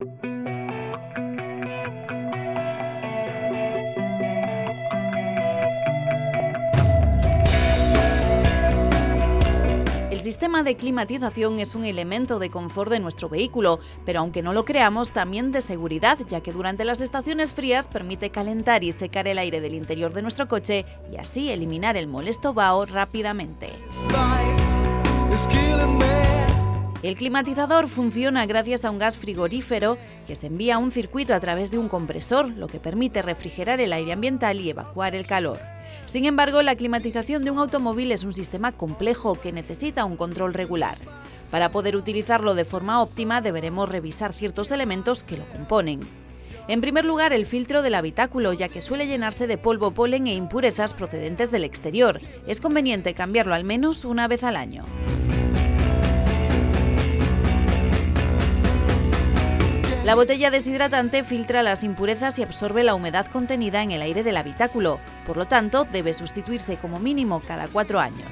El sistema de climatización es un elemento de confort de nuestro vehículo, pero aunque no lo creamos, también de seguridad, ya que durante las estaciones frías permite calentar y secar el aire del interior de nuestro coche y así eliminar el molesto vaho rápidamente. El climatizador funciona gracias a un gas frigorífero que se envía a un circuito a través de un compresor, lo que permite refrigerar el aire ambiental y evacuar el calor. Sin embargo, la climatización de un automóvil es un sistema complejo que necesita un control regular. Para poder utilizarlo de forma óptima, deberemos revisar ciertos elementos que lo componen. En primer lugar, el filtro del habitáculo, ya que suele llenarse de polvo, polen e impurezas procedentes del exterior. Es conveniente cambiarlo al menos una vez al año. La botella deshidratante filtra las impurezas y absorbe la humedad contenida en el aire del habitáculo. Por lo tanto, debe sustituirse como mínimo cada 4 años.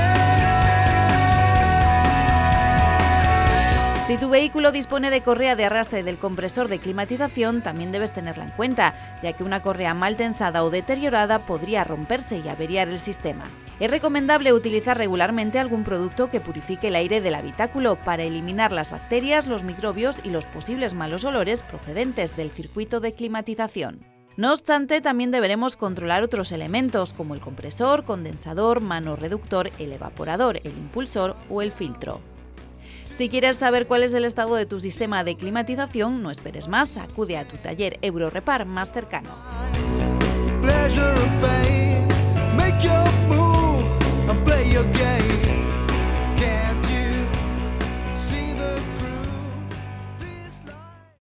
Si tu vehículo dispone de correa de arrastre del compresor de climatización, también debes tenerla en cuenta, ya que una correa mal tensada o deteriorada podría romperse y averiar el sistema. Es recomendable utilizar regularmente algún producto que purifique el aire del habitáculo para eliminar las bacterias, los microbios y los posibles malos olores procedentes del circuito de climatización. No obstante, también deberemos controlar otros elementos como el compresor, condensador, mano reductor, el evaporador, el impulsor o el filtro. Si quieres saber cuál es el estado de tu sistema de climatización, no esperes más, acude a tu taller Eurorepar más cercano. Pleasure or pain, make your move and play your game.